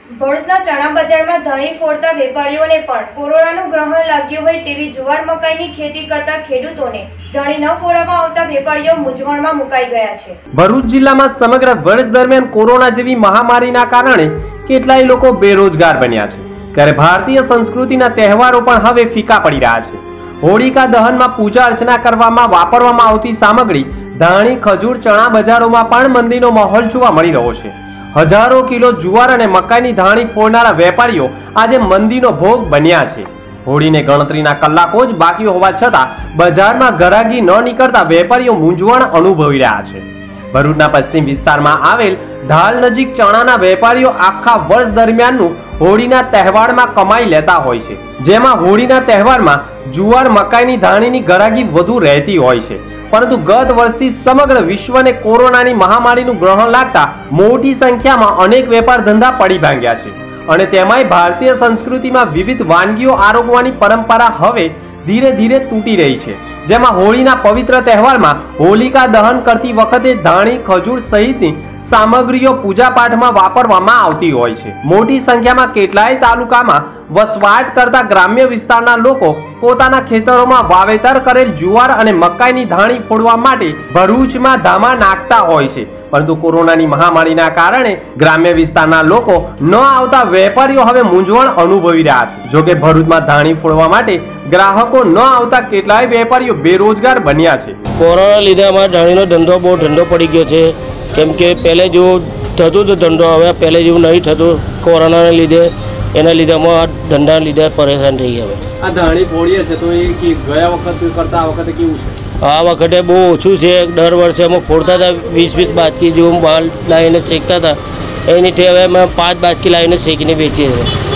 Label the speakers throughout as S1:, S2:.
S1: ભરૂચના ચણા બજારમાં ધણી ફોડતા વેપારીઓને પણ કોરોનાનું ગ્રહણ લાગ્યું હોય તેવી જુવાર મકાઈની ખેતી કરતા ખેડૂતોને ધણી ન ફોડવામાં આવતા વેપારીઓ મૂંઝવણમાં મુકાઈ ગયા છે।
S2: ભરૂચ જિલ્લામાં સમગ્ર વર્ષ દરમિયાન કોરોના જેવી મહામારીના કારણે કેટલાય લોકો બેરોજગાર બન્યા છે, ત્યારે ભારતીય સંસ્કૃતિના તહેવારો પણ હવે ફીકા પડી રહ્યા છે। હોળિકા દહનમાં પૂજા અર્ચના કરવામાં વાપરવામાં આવતી સામગ્રી ધાણી, ખજૂર, ચણા બજારોમાં પણ મંદીનો માહોલ જોવા મળી રહ્યો છે। હજારો કિલો જુવાર અને મકાઈની ધાણી ફોડનારા વેપારીઓ આજે મંદીનો ભોગ બન્યા છે। હોળીને ગણતરીના કલાકો જ બાકી હોવા છતાં બજારમાં ગરાગી ન નીકળતા વેપારીઓ મૂંઝવણ અનુભવી રહ્યા છે। ભરૂચના પશ્ચિમ વિસ્તારમાં આવેલ ઢાલ નજીક ચણાના વેપારીઓ આખા વર્ષ દરમિયાનનું હોળીના તહેવારમાં કમાઈ લેતા હોય છે, જેમાં હોળીના તહેવારમાં જુવાર, મકાઈની ધાણીની ગરાગી વધુ રહેતી હોય છે। પરંતુ ગત વર્ષથી સમગ્ર વિશ્વને કોરોનાની મહામારીનું ગ્રહણ લાગતા મોટી સંખ્યામાં અનેક વેપાર ધંધા પડી ભાંગ્યા છે અને તેમાંય ભારતીય સંસ્કૃતિમાં વિવિધ વાનગીઓ આરોગવાની પરંપરા હવે ધીરે ધીરે તૂટી રહી છે, જેમાં હોળીના પવિત્ર તહેવારમાં હોલિકા દહન કરતી વખતે ધાણી, ખજૂર સહિતની સામગ્રીઓ પૂજા પાઠમાં વાપરવામાં આવતી હોય છે। મોટી સંખ્યામાં કેટલાય તાલુકામાં વસવાટ કરતા ગ્રામ્ય વિસ્તારના લોકો પોતાના ખેતરોમાં વાવેતર કરેલ જુવાર અને મકાઈની ધાણી ફોડવા માટે ભરૂચમાં ધામા નાખતા હોય છે, પરંતુ કોરોનાની મહામારીના કારણે ગ્રામ્ય વિસ્તારના લોકો ન આવતા વેપારીઓ હવે મૂંઝવણ અનુભવી રહ્યા છે। જોકે ભરૂચમાં ધાણી ફોડવા માટે ગ્રાહકો ન આવતા કેટલાય વેપારીઓ બેરોજગાર બન્યા છે।
S3: કોરોના લીધે અમારા ધાણીનો ધંધો બહુ ઠંડો પડી ગયો છે, કેમ કે પહેલે જેવું થતું હતું ધંધો હવે પહેલે જેવું નહીં થતું કોરોનાને લીધે। એના લીધે અમે આ ધંધાના લીધે પરેશાન થઈ ગયા।
S2: આ ધાણી ફોડીએ છે તો એ ગયા વખત કરતા આ વખતે કેવું છે?
S3: આ વખતે બહુ ઓછું છે। દર વર્ષે અમે ફોડતા હતા 20-20 બાજકી જેવું માલ લાવીને શેકતા હતા, એની હવે અમે 5 બાજકી લાવીને શેકીને વેચીએ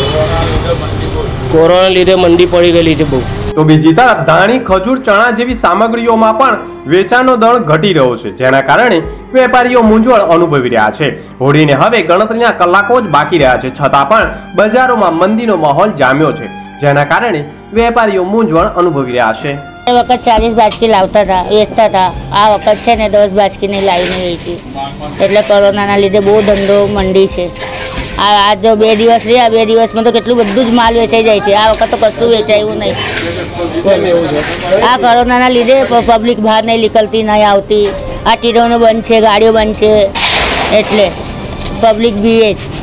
S3: છીએ। કોરોના લીધે મંદી પડી ગયેલી છે બહુ।
S2: તો બીજી તરફ ધાણી, ખજૂર, ચણા જેવી સામગ્રીઓમાં પણ વેચાણનો દર ઘટી રહ્યો છે, જેના કારણે વેપારીઓ મૂંઝવણ અનુભવી રહ્યા છે। હોળીને હવે ગણતરીના કલાકો જ બાકી રહ્યા છે, છતાં પણ બજારોમાં મંદીનો માહોલ જામ્યો છે, જેના કારણે વેપારીઓ મૂંઝવણ અનુભવી રહ્યા છે।
S4: એ વખત 40 બાજકી લાવતા હતા, વેચતા હતા। આ વખત છે ને 10 બાજકીને લાવીને વેચી, એટલે કોરોનાના લીધે બહુ ધંધો મંડી છે। આ જો 2 દિવસ રહ્યા, 2 દિવસમાં તો કેટલું બધું જ માલ વેચાઈ જાય છે। આ વખત તો કશું વેચાયું નહીં। આ કોરોનાના લીધે પબ્લિક બહાર નહીં નીકળતી, નહીં આવતી। આ ટીરોનો બંધ છે, ગાડીઓ બંધ છે, એટલે પબ્લિક બી